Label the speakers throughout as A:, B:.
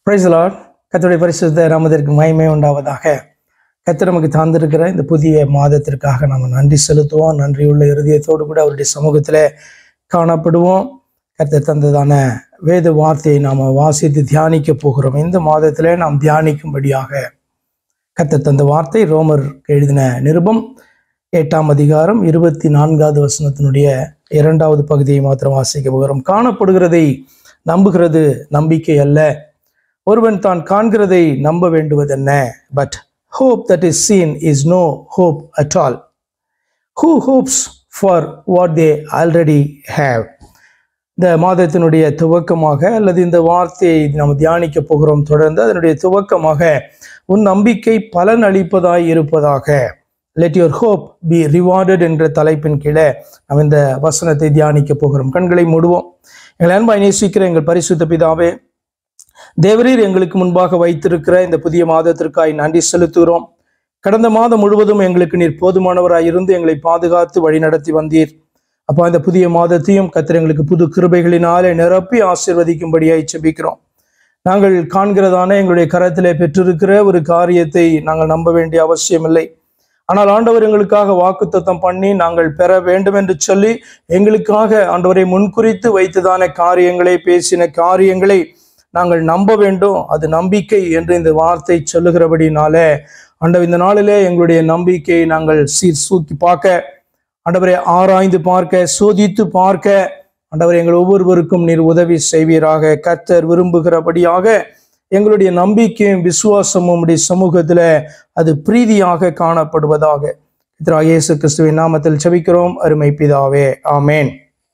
A: Praise the Lord. கர்த்தருடைய பரிசுத்த நாமத்திற்கு மகிமை உண்டாவதாக. கர்த்தர் நமக்கு தந்திருக்கிற இந்த புதிய மாதத்திற்காக நம்ம நன்றி செலுத்துவோம். நன்றியுள்ள இருதயத்தோடு கூட அவருடைய சமூகத்தில் காணப்படுவோம். கர்த்தர் தந்ததான வேத வார்த்தையை நாம் வாசித்து தியானிக்க போகிறோம். இந்த மாதத்தில் நாம் தியானிக்கும்படியாக கர்த்தர் தந்த வார்த்தை ரோமர் எழுதின நிருபம் 8ஆம் அதிகாரம் 24வது வசனத்தினுடைய 2வது பகுதியை மாத்திரம் வாசிக்க போகிறோம். காணப்படுகிறதை நம்புகிறது நம்பிக்கை அல்ல, ஒருவன் தான் காண்கிறதை நம்ப வேண்டுவதென்ன? But hope that is seen is no hope at all. Who hopes for what they already have? இந்த மாதத்தினுடைய துவக்கமாக அல்லது இந்த வார்த்தையை நாம் தியானிக்க போகிறோம். தொடர்ந்து அதனுடைய துவக்கமாக உன் நம்பிக்கை பலன் அளிப்பதாய் இருப்பதாக, let your hope be rewarded என்ற தலைப்பின் கீழே நாம் இந்த வசனத்தை தியானிக்க போகிறோம். கண்களை மூடுவோம். எங்கள் அன்பாய் நேசிக்கிற எங்கள் பரிசுத்த பிதாவே, தேவரீர் எங்களுக்கு முன்பாக வைத்திருக்கிற இந்த புதிய மாதத்திற்காய் நன்றி செலுத்துகிறோம். கடந்த மாதம் முழுவதும் எங்களுக்கு நீர் போதுமானவராய் இருந்து எங்களை பாதுகாத்து வழி நடத்தி வந்தீர். அப்போ இந்த புதிய மாதத்தையும் கர்த்தர் எங்களுக்கு புது கிருபைகளினாலே நிரப்பி ஆசீர்வதிக்கும்படியாய் ஜெபிக்கிறோம். நாங்கள் காண்கிறதான எங்களுடைய கரத்திலே பெற்றிருக்கிற ஒரு காரியத்தை நாங்கள் நம்ப வேண்டிய அவசியம் இல்லை. ஆனால் ஆண்டவர் எங்களுக்காக வாக்குத்தத்தம் பண்ணி நாங்கள் பெற வேண்டும் என்று சொல்லி எங்களுக்காக ஆண்டவரை முன்குறித்து வைத்ததான காரியங்களை, பேசின காரியங்களை நாங்கள் நம்ப வேண்டும். அது நம்பிக்கை என்று இந்த வார்த்தை சொல்லுகிறபடினாலே ஆண்டவர் இந்த நாளிலே எங்களுடைய நம்பிக்கையை நாங்கள் சீர்தூக்கி பார்க்க, ஆண்டவரை ஆராய்ந்து பார்க்க, சோதித்து பார்க்க ஆண்டவர் எங்கள் ஒவ்வொருவருக்கும் நீர் உதவி செய்வீராக. கர்த்தர் விரும்புகிறபடியாக எங்களுடைய நம்பிக்கையும் விசுவாசமும் உடைய சமூகத்துல அது பிரீதியாக காணப்படுவதாக. இயேசு கிறிஸ்துவின் நாமத்தில் ஜெபிக்கிறோம் அருமை பிதாவே, ஆமேன்.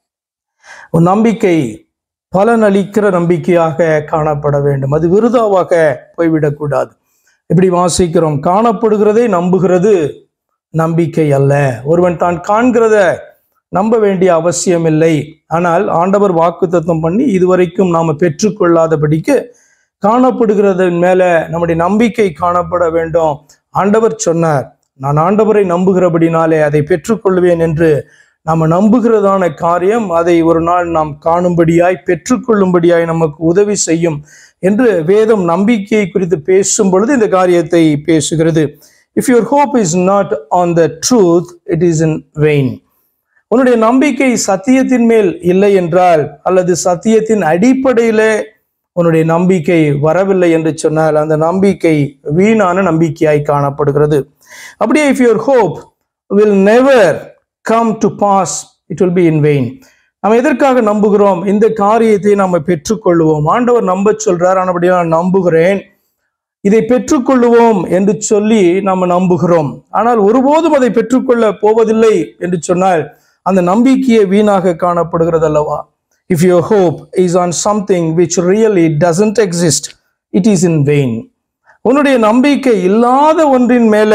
A: ஒரு நம்பிக்கை பலன் அளிக்கிற நம்பிக்கையாக காணப்பட வேண்டும். அது விருதாவாக போய்விடக்கூடாது. இப்படி வாசிக்கிறோம், காணப்படுகிறதை நம்புகிறது நம்பிக்கை அல்ல, ஒருவன் தான் காண்கிறத நம்ப வேண்டிய அவசியம் இல்லை. ஆனால் ஆண்டவர் வாக்குத்தத்தம் பண்ணி இதுவரைக்கும் நாம பெற்றுக்கொள்ளாதபடிக்கு காணப்படுகிறதன் மேல நம்முடைய நம்பிக்கை காணப்பட வேண்டும். ஆண்டவர் சொன்னார், நான் ஆண்டவரை நம்புகிறபடினாலே அதை பெற்றுக்கொள்வேன் என்று நாம் நம்புகிறதான காரியம் அதை ஒரு நாள் நாம் காணும்படியாய் பெற்றுக்கொள்ளும்படியாய் நமக்கு உதவி செய்யும் என்று வேதம் நம்பிக்கையை குறித்து பேசும் பொழுது இந்த காரியத்தை பேசுகிறது. If your hope is not on the truth, it is in vain. உன்னுடைய நம்பிக்கை சத்தியத்தின் மேல் இல்லை என்றால், அல்லது சத்தியத்தின் அடிப்படையில உன்னுடைய நம்பிக்கை வரவில்லை என்று சொன்னால் அந்த நம்பிக்கை வீணான நம்பிக்கையாய் காணப்படுகிறது. அப்படியே if your hope will never come to pass, it will be in vain. நாம் எதற்காக நம்புகிறோம்? இந்த காரியத்தை நாம் பெற்றுக்கொள்வோம். ஆண்டவர் நம்ப சொல்றார், ஆனபடியா நான் நம்புகிறேன், இதை பெற்றுக்கொள்வோம் என்று சொல்லி நாம் நம்புகிறோம். ஆனால் ஒருபோதும் அதை பெற்றுக்கொள்ள போவதில்லை என்று சொன்னால் அந்த நம்பிக்கையை வீணாக காணப்படுகிறது அல்லவா? If your hope is on something which really doesn't exist, it is in vain. உன்னுடைய நம்பிக்கை இல்லாத ஒன்றின் மேல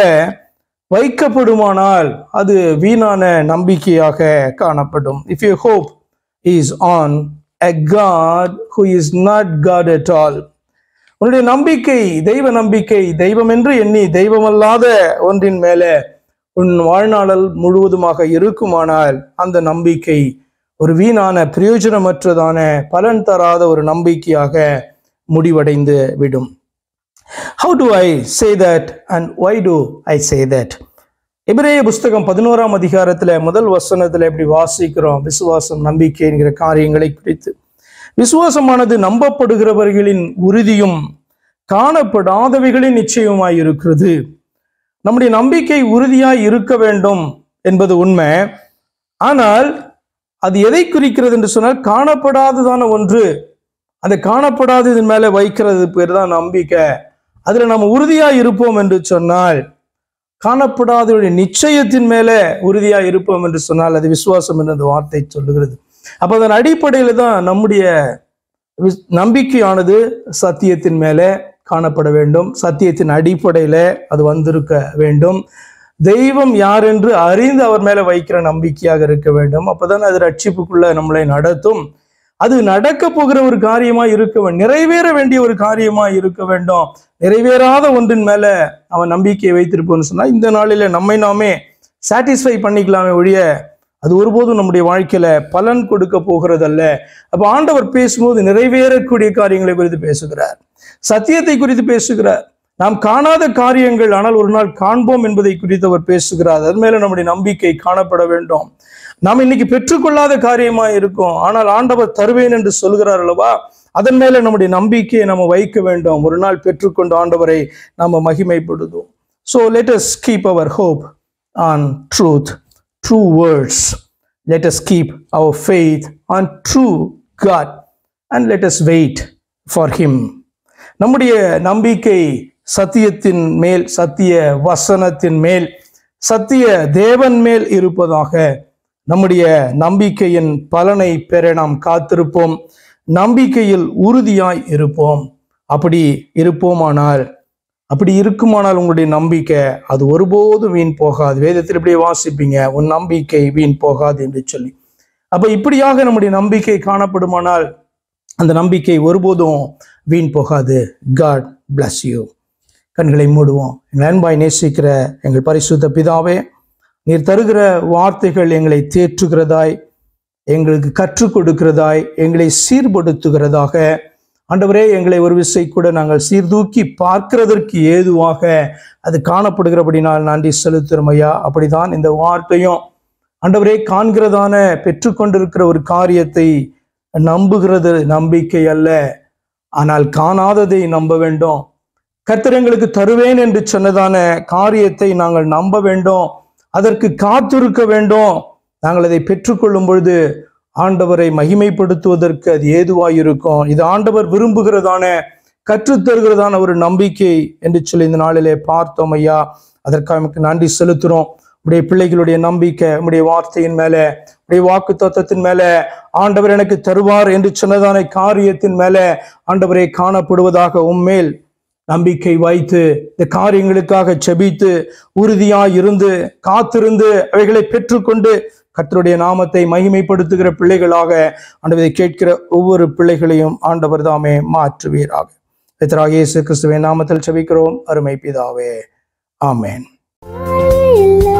A: வைக்கப்படுமானால் அது வீணான நம்பிக்கையாக காணப்படும். If your hope is on a God who is not God at all, உன்னுடைய நம்பிக்கை தெய்வ நம்பிக்கை, தெய்வம் என்று எண்ணி தெய்வமல்லாத ஒன்றின் மேல உன் வாழ்நாளல் முழுவதுமாக இருக்குமானால் அந்த நம்பிக்கை ஒரு வீணான பிரயோஜனமற்றதான பலன் தராத ஒரு நம்பிக்கையாக முடிவடைந்து விடும். How do I say that and why do I say that? எபிரேய புஸ்தகம் 11ஆம் அதிகாரத்துல முதல் வசனத்துல எப்படி வாசிக்கிறோம், விசுவாசம் நம்பிக்கை என்கிற காரியங்களை குறித்து. விசுவாசமானது நம்பப்படுகிறவர்களின் உறுதியும் காணப்படாதவைகளின் நிச்சயமாய் இருக்கிறது. நம்முடைய நம்பிக்கை உறுதியாய் இருக்க வேண்டும் என்பது உண்மை. ஆனால் அது எதை குறிக்கிறது என்று சொன்னால், காணப்படாததான ஒன்று, அந்த காணப்படாததன் மேல வைக்கிறது பேர் தான் நம்பிக்கை. அதுல நம்ம உறுதியா இருப்போம் என்று சொன்னால், காணப்படாத நிச்சயத்தின் மேல உறுதியா இருப்போம் என்று சொன்னால் அது விசுவாசம் என்று அந்த வார்த்தை சொல்லுகிறது. அப்ப அதன் அடிப்படையில தான் நம்முடைய நம்பிக்கையானது சத்தியத்தின் மேல காணப்பட வேண்டும். சத்தியத்தின் அடிப்படையில அது வந்திருக்க வேண்டும். தெய்வம் யார் என்று அறிந்து அவர் மேல வைக்கிற நம்பிக்கையாக இருக்க வேண்டும். அப்பதான் அது ரட்சிப்புக்குள்ள நம்மளை நடத்தும். அது நடக்க போகிற ஒரு காரியமா இருக்க வேண்டும், நிறைவேற வேண்டிய ஒரு காரியமா இருக்க வேண்டும். நிறைவேறாத ஒன்றின் மேல அவன் நம்பிக்கையை வைத்திருப்போம்னு சொன்னா இந்த நாளில நம்மை நாமே சாட்டிஸ்ஃபை பண்ணிக்கலாமே ஒழிய அது ஒருபோதும் நம்முடைய வாழ்க்கையில பலன் கொடுக்க போகிறதல்ல. அப்ப ஆண்டவர் பேசும்போது நிறைவேறக்கூடிய காரியங்களை குறித்து பேசுகிறார். சத்தியத்தை குறித்து பேசுகிறார். நாம் காணாத காரியங்கள் ஆனால் ஒரு நாள் காண்போம் என்பதை குறித்து அவர் பேசுகிறார். அது மேல நம்முடைய நம்பிக்கை காணப்பட வேண்டும். நாம் இன்னைக்கு பெற்றுக்கொள்ளாத காரியமா இருக்கும், ஆனால் ஆண்டவர் தருவேன் என்று சொல்கிறார் அல்லவா, அதன் மேல நம்முடைய நம்பிக்கையை நம்ம வைக்க வேண்டும். ஒரு நாள் பெற்றுக்கொண்டு ஆண்டவரை நாம மகிமைப்படுத்துவோம். So let us keep our hope on truth, true words. Let us keep our faith on true God and let us wait for him. நம்முடைய நம்பிக்கை சத்தியத்தின் மேல், சத்திய வசனத்தின் மேல், சத்திய தேவன் மேல் இருப்பதாக. நம்முடைய நம்பிக்கையின் பலனை பெற நாம் காத்திருப்போம். நம்பிக்கையில் உறுதியாய் இருப்போம். அப்படி இருக்குமானால் உங்களுடைய நம்பிக்கை அது ஒருபோதும் வீண் போகாது. வேதத்தில் இப்படியே வாசிப்பீங்க, உன் நம்பிக்கை வீண் போகாது என்று சொல்லி. அப்ப இப்படியாக நம்முடைய நம்பிக்கை காணப்படுமானால் அந்த நம்பிக்கை ஒருபோதும் வீண் போகாது. God bless you. கண்களை மூடுவோம். எங்கள் அன்பாய் நேசிக்கிற எங்கள் பரிசுத்த பிதாவே, நீர் தருகிற வார்த்தைகள் எங்களை தேற்றுகிறதாய், எங்களுக்கு கற்றுக் கொடுக்கிறதாய், எங்களை சீர்படுத்துகிறதாக. ஆண்டவரே, எங்களை ஒரு விசை கூட நாங்கள் சீர்தூக்கி பார்க்கிறதற்கு ஏதுவாக அது காணப்படுகிறபடினால் நன்றி செலுத்துகிறோம் ஐயா. அப்படிதான் இந்த வார்த்தையும் ஆண்டவரே, காண்கிறதான பெற்றுக்கொண்டிருக்கிற ஒரு காரியத்தை நம்புகிறது நம்பிக்கை அல்ல, ஆனால் காணாததை நம்ப வேண்டும். கர்த்தர் எங்களுக்கு தருவேன் என்று சொன்னதான காரியத்தை நாங்கள் நம்ப வேண்டும், அதற்கு காத்திருக்க வேண்டும். நாங்கள் அதை பெற்றுக்கொள்ளும் பொழுது ஆண்டவரை மகிமைப்படுத்துவதற்கு அது ஏதுவாயிருக்கும். இது ஆண்டவர் விரும்புகிறதான, கற்றுத்தருகிறதான ஒரு நம்பிக்கை என்று சொல்லி இந்த நாளிலே பார்த்தோம் ஐயா. அதற்காக நமக்கு நன்றி செலுத்துறோம். உடைய பிள்ளைகளுடைய நம்பிக்கை உடைய வார்த்தையின் மேல, உடைய வாக்கு தத்துவத்தின் மேல, ஆண்டவர் எனக்கு தருவார் என்று சொன்னதான காரியத்தின் மேல ஆண்டவரை காணப்படுவதாக உம்மேல் நம்பிக்கை வைத்து இந்த காரியங்களுக்காக செபித்து உறுதியாய் இருந்து காத்திருந்து அவைகளை பெற்றுக்கொண்டு கர்த்தருடைய நாமத்தை மகிமைப்படுத்துகிற பிள்ளைகளாக ஆண்டவரை கேட்கிற ஒவ்வொரு பிள்ளைகளையும் ஆண்டவர் தாமே மாற்றுவீராக. கர்த்தராகிய இயேசு கிறிஸ்துவின் நாமத்தில் செபிக்கிறோம் அருமை பிதாவே, ஆமென்.